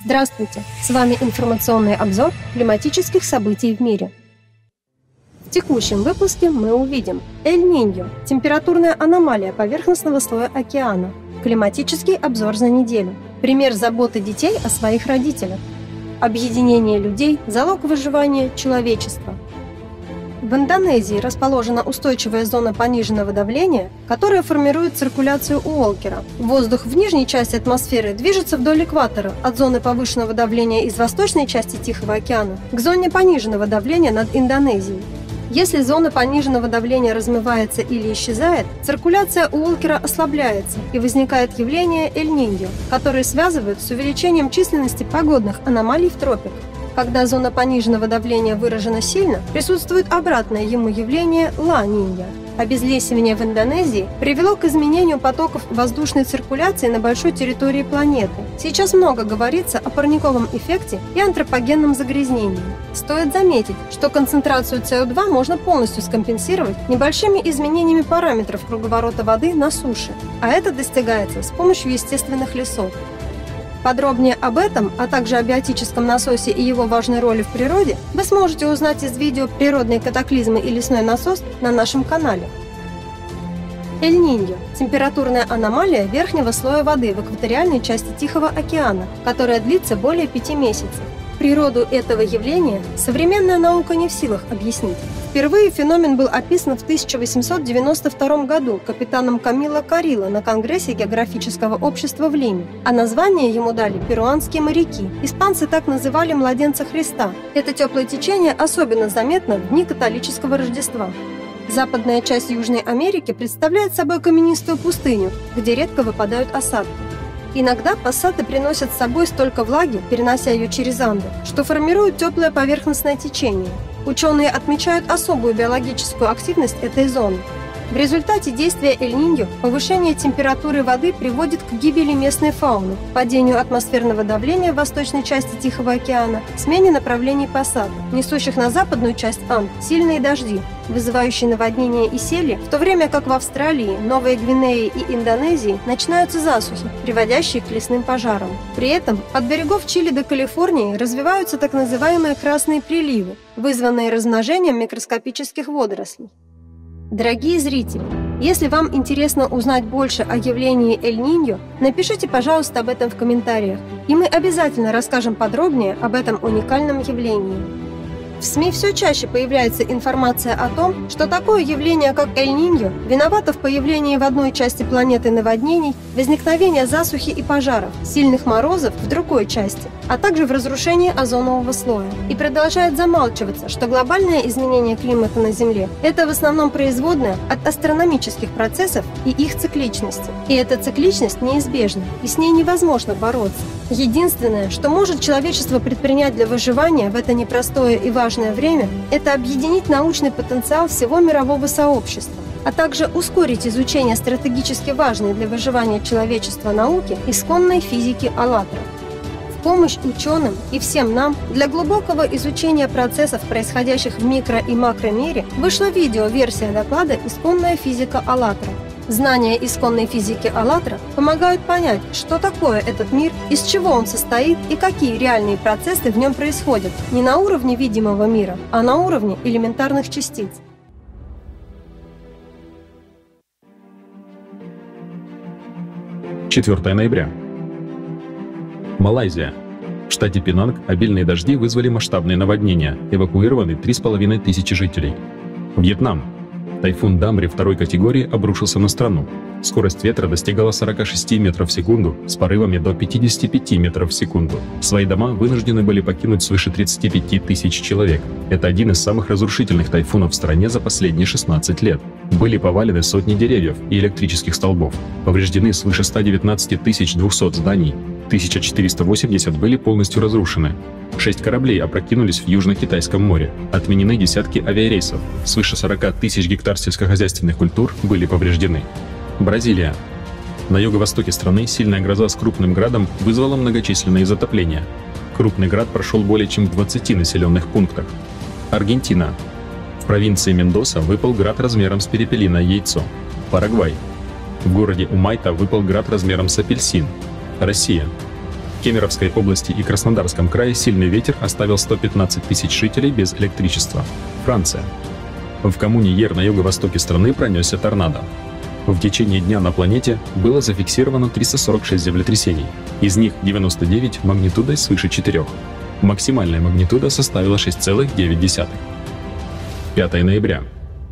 Здравствуйте! С вами информационный обзор климатических событий в мире. В текущем выпуске мы увидим Эль-Ниньо – температурная аномалия поверхностного слоя океана, климатический обзор за неделю, пример заботы детей о своих родителях, объединение людей – залог выживания человечества. В Индонезии расположена устойчивая зона пониженного давления, которая формирует циркуляцию Уолкера. Воздух в нижней части атмосферы движется вдоль экватора, от зоны повышенного давления из восточной части Тихого океана к зоне пониженного давления над Индонезией. Если зона пониженного давления размывается или исчезает, циркуляция Уолкера ослабляется, и возникает явление Эль-Ниньо, которое связывают с увеличением численности погодных аномалий в тропиках. Когда зона пониженного давления выражена сильно, присутствует обратное ему явление Ла-Нинья. Обезлесивание в Индонезии привело к изменению потоков воздушной циркуляции на большой территории планеты. Сейчас много говорится о парниковом эффекте и антропогенном загрязнении. Стоит заметить, что концентрацию СО2 можно полностью скомпенсировать небольшими изменениями параметров круговорота воды на суше, а это достигается с помощью естественных лесов. Подробнее об этом, а также о биотическом насосе и его важной роли в природе вы сможете узнать из видео «Природные катаклизмы и лесной насос» на нашем канале. Эль-Ниньо – температурная аномалия верхнего слоя воды в экваториальной части Тихого океана, которая длится более 5 месяцев. Природу этого явления современная наука не в силах объяснить. Впервые феномен был описан в 1892 году капитаном Камило Карило на Конгрессе географического общества в Лиме, а название ему дали перуанские моряки. Испанцы так называли младенца Христа. Это теплое течение особенно заметно в дни католического Рождества. Западная часть Южной Америки представляет собой каменистую пустыню, где редко выпадают осадки. Иногда пассаты приносят с собой столько влаги, перенося ее через Анды, что формируют теплое поверхностное течение. Ученые отмечают особую биологическую активность этой зоны. В результате действия Эль-Ниньо повышение температуры воды приводит к гибели местной фауны, падению атмосферного давления в восточной части Тихого океана, смене направлений пассатов, несущих на западную часть Анд сильные дожди, вызывающие наводнения и сели, в то время как в Австралии, Новой Гвинее и Индонезии начинаются засухи, приводящие к лесным пожарам. При этом от берегов Чили до Калифорнии развиваются так называемые красные приливы, вызванные размножением микроскопических водорослей. Дорогие зрители, если вам интересно узнать больше о явлении Эль-Ниньо, напишите, пожалуйста, об этом в комментариях, и мы обязательно расскажем подробнее об этом уникальном явлении. В СМИ все чаще появляется информация о том, что такое явление, как Эль-Ниньо, виновато в появлении в одной части планеты наводнений, возникновения засухи и пожаров, сильных морозов в другой части, а также в разрушении озонового слоя. И продолжает замалчиваться, что глобальное изменение климата на Земле – это в основном производное от астрономических процессов и их цикличности. И эта цикличность неизбежна, и с ней невозможно бороться. Единственное, что может человечество предпринять для выживания в это непростое и важное время, это объединить научный потенциал всего мирового сообщества, а также ускорить изучение стратегически важной для выживания человечества науки исконной физики АЛЛАТРА. В помощь ученым и всем нам для глубокого изучения процессов, происходящих в микро- и макромире, вышла видеоверсия доклада «Исконная физика АЛЛАТРА». Знания исконной физики АЛЛАТРА помогают понять, что такое этот мир, из чего он состоит и какие реальные процессы в нем происходят не на уровне видимого мира, а на уровне элементарных частиц. «4 ноября. Малайзия. В штате Пенанг обильные дожди вызвали масштабные наводнения, эвакуированы 3500 жителей. Вьетнам. Тайфун Дамри 2 категории обрушился на страну. Скорость ветра достигала 46 метров в секунду с порывами до 55 метров в секунду. Свои дома вынуждены были покинуть свыше 35 тысяч человек. Это один из самых разрушительных тайфунов в стране за последние 16 лет. Были повалены сотни деревьев и электрических столбов. Повреждены свыше 119 200 зданий. 1480 были полностью разрушены. 6 кораблей опрокинулись в Южно-Китайском море. Отменены десятки авиарейсов. Свыше 40 тысяч гектар сельскохозяйственных культур были повреждены. Бразилия. На юго-востоке страны сильная гроза с крупным градом вызвала многочисленные затопления. Крупный град прошел более чем в 20 населенных пунктах. Аргентина. В провинции Мендоса выпал град размером с перепелиное яйцо. Парагвай. В городе Умайта выпал град размером с апельсин. Россия. В Кемеровской области и Краснодарском крае сильный ветер оставил 115 тысяч жителей без электричества. Франция. В коммуне Ер на юго-востоке страны пронесся торнадо. В течение дня на планете было зафиксировано 346 землетрясений, из них 99 магнитудой свыше 4. Максимальная магнитуда составила 6,9. 5 ноября.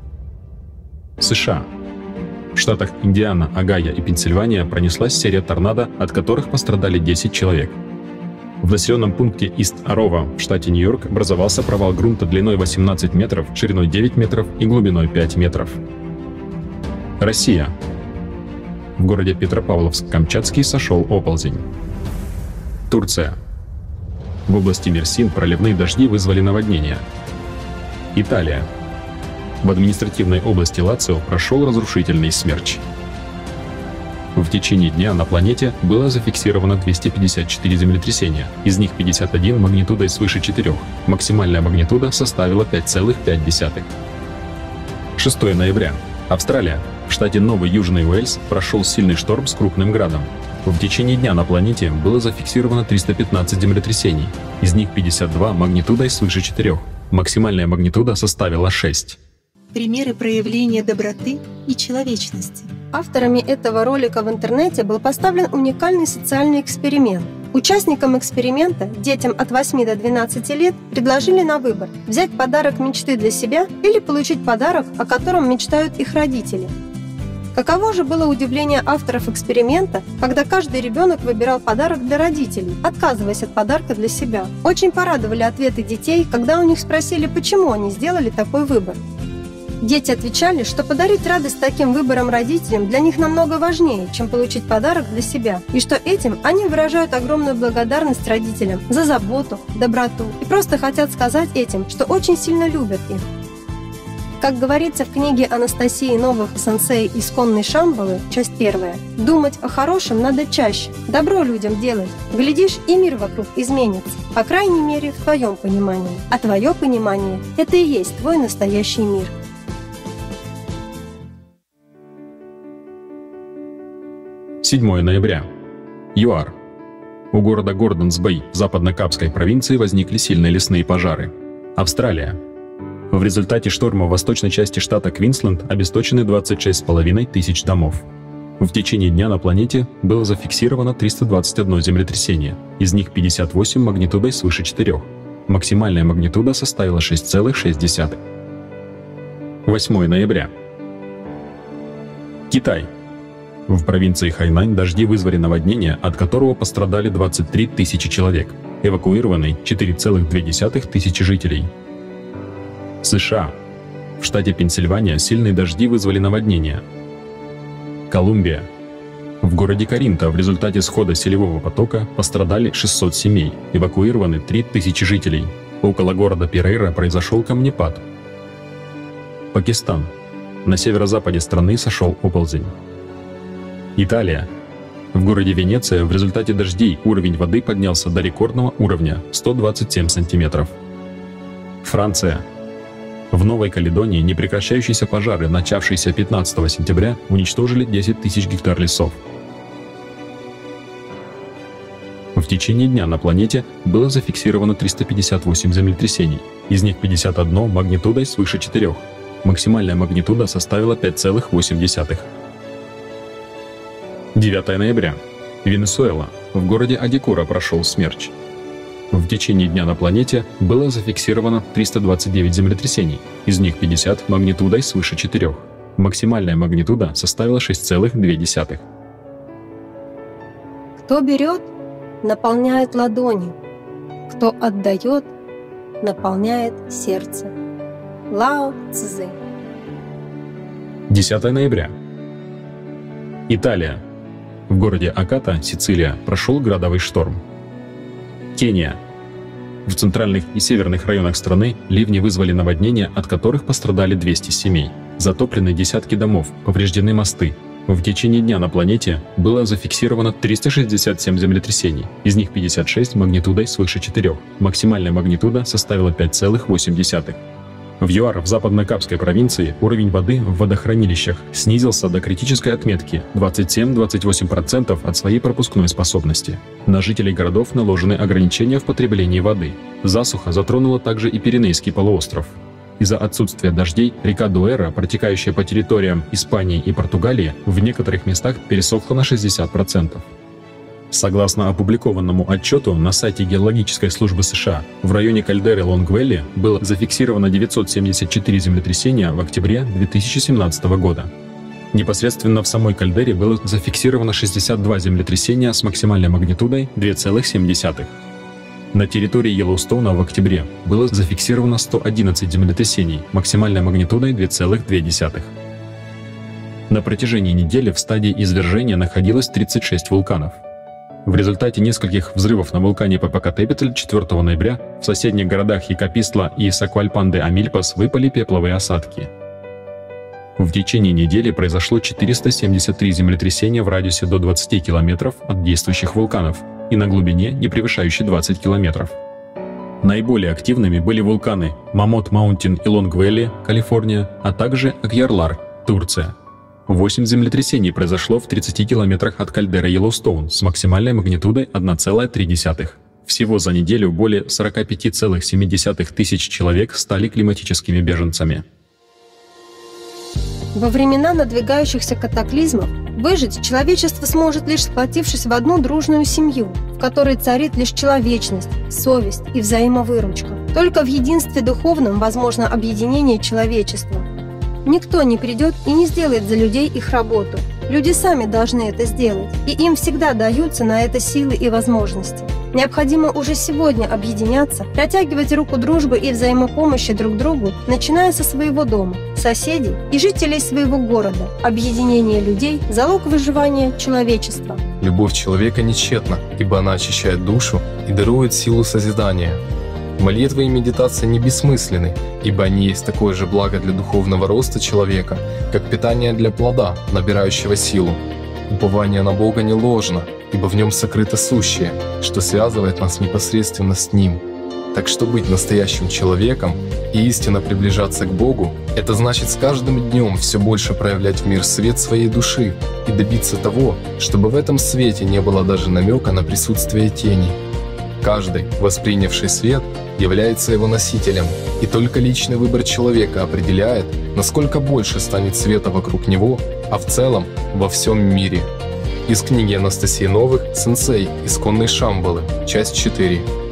США. В штатах Индиана, Огайо и Пенсильвания пронеслась серия торнадо, от которых пострадали 10 человек. В населенном пункте Ист-Арова в штате Нью-Йорк образовался провал грунта длиной 18 метров, шириной 9 метров и глубиной 5 метров. Россия. В городе Петропавловск-Камчатский сошел оползень. Турция. В области Мерсин проливные дожди вызвали наводнение. Италия. В административной области Лацио прошел разрушительный смерч. В течение дня на планете было зафиксировано 254 землетрясения, из них 51 магнитудой свыше 4. Максимальная магнитуда составила 5,5. 6 ноября. Австралия. В штате Новый Южный Уэльс прошел сильный шторм с крупным градом. В течение дня на планете было зафиксировано 315 землетрясений, из них 52 магнитудой свыше 4. Максимальная магнитуда составила 6. Примеры проявления доброты и человечности. Авторами этого ролика в интернете был поставлен уникальный социальный эксперимент. Участникам эксперимента, детям от 8 до 12 лет, предложили на выбор взять подарок мечты для себя или получить подарок, о котором мечтают их родители. Каково же было удивление авторов эксперимента, когда каждый ребенок выбирал подарок для родителей, отказываясь от подарка для себя. Очень порадовали ответы детей, когда у них спросили, почему они сделали такой выбор. Дети отвечали, что подарить радость таким выбором родителям для них намного важнее, чем получить подарок для себя, и что этим они выражают огромную благодарность родителям за заботу, доброту и просто хотят сказать этим, что очень сильно любят их. Как говорится в книге Анастасии Новых «Сенсей исконной Шамбалы», часть 1, думать о хорошем надо чаще, добро людям делать. Глядишь, и мир вокруг изменится, по крайней мере, в твоем понимании. А твое понимание – это и есть твой настоящий мир. Седьмое ноября. ЮАР. У города Гордонс-Бэй в западно-Капской провинции возникли сильные лесные пожары. Австралия. В результате шторма в восточной части штата Квинсленд обесточены 26,5 тысяч домов. В течение дня на планете было зафиксировано 321 землетрясение, из них 58 магнитудой свыше 4. Максимальная магнитуда составила 6,6. 8 ноября. Китай. В провинции Хайнань дожди вызвали наводнение, от которого пострадали 23 тысячи человек. Эвакуированы 4,2 тысячи жителей. США. В штате Пенсильвания сильные дожди вызвали наводнение. Колумбия. В городе Коринто в результате схода селевого потока пострадали 600 семей. Эвакуированы 3000 жителей. Около города Перейра произошел камнепад. Пакистан. На северо-западе страны сошел оползень. Италия. В городе Венеция в результате дождей уровень воды поднялся до рекордного уровня – 127 сантиметров. Франция. В Новой Каледонии непрекращающиеся пожары, начавшиеся 15 сентября, уничтожили 10 тысяч гектар лесов. В течение дня на планете было зафиксировано 358 землетрясений, из них 51 магнитудой свыше 4. Максимальная магнитуда составила 5,8. 9 ноября. Венесуэла. В городе Адикура прошел смерч. В течение дня на планете было зафиксировано 329 землетрясений, из них 50 магнитудой свыше 4. Максимальная магнитуда составила 6,2. Кто берет, наполняет ладони. Кто отдает, наполняет сердце. Лао Цзы. 10 ноября. Италия. В городе Аката, Сицилия, прошел градовый шторм. Кения. В центральных и северных районах страны ливни вызвали наводнения, от которых пострадали 200 семей. Затоплены десятки домов, повреждены мосты. В течение дня на планете было зафиксировано 367 землетрясений, из них 56 магнитудой свыше 4. Максимальная магнитуда составила 5,8. В ЮАР в Западно-Капской провинции уровень воды в водохранилищах снизился до критической отметки 27-28% от своей пропускной способности. На жителей городов наложены ограничения в потреблении воды. Засуха затронула также и Пиренейский полуостров. Из-за отсутствия дождей река Дуэра, протекающая по территориям Испании и Португалии, в некоторых местах пересохла на 60%. Согласно опубликованному отчету на сайте Геологической службы США, в районе кальдеры Лонг-Вэлли было зафиксировано 974 землетрясения в октябре 2017 года. Непосредственно в самой кальдере было зафиксировано 62 землетрясения с максимальной магнитудой 2,7. На территории Йеллоустоуна в октябре было зафиксировано 111 землетрясений максимальной магнитудой 2,2. На протяжении недели в стадии извержения находилось 36 вулканов. В результате нескольких взрывов на вулкане Попокатепетль 4 ноября в соседних городах Икапистла и Саквальпан-де-Амильпас выпали пепловые осадки. В течение недели произошло 473 землетрясения в радиусе до 20 километров от действующих вулканов и на глубине, не превышающей 20 километров. Наиболее активными были вулканы Мамот-Маунтин и Лонг-Вэлли, Калифорния, а также Акьярлар, Турция. 8 землетрясений произошло в 30 километрах от кальдеры Йеллоустоун с максимальной магнитудой 1,3. Всего за неделю более 45,7 тысяч человек стали климатическими беженцами. Во времена надвигающихся катаклизмов выжить человечество сможет лишь сплотившись в одну дружную семью, в которой царит лишь человечность, совесть и взаимовыручка. Только в единстве духовном возможно объединение человечества. Никто не придет и не сделает за людей их работу. Люди сами должны это сделать, и им всегда даются на это силы и возможности. Необходимо уже сегодня объединяться, протягивать руку дружбы и взаимопомощи друг другу, начиная со своего дома, соседей и жителей своего города. Объединение людей – залог выживания человечества. Любовь человека не тщетна, ибо она очищает душу и дарует силу созидания. Молитва и медитация не бессмысленны, ибо они есть такое же благо для духовного роста человека, как питание для плода, набирающего силу. Упование на Бога не ложно, ибо в нем сокрыто сущее, что связывает нас непосредственно с Ним. Так что быть настоящим человеком и истинно приближаться к Богу – это значит с каждым днем все больше проявлять в мир свет своей души и добиться того, чтобы в этом свете не было даже намека на присутствие тени. Каждый, воспринявший свет, является его носителем, и только личный выбор человека определяет, насколько больше станет света вокруг него, а в целом во всем мире. Из книги Анастасии Новых «Сенсей. Исконные Шамбалы», часть 4.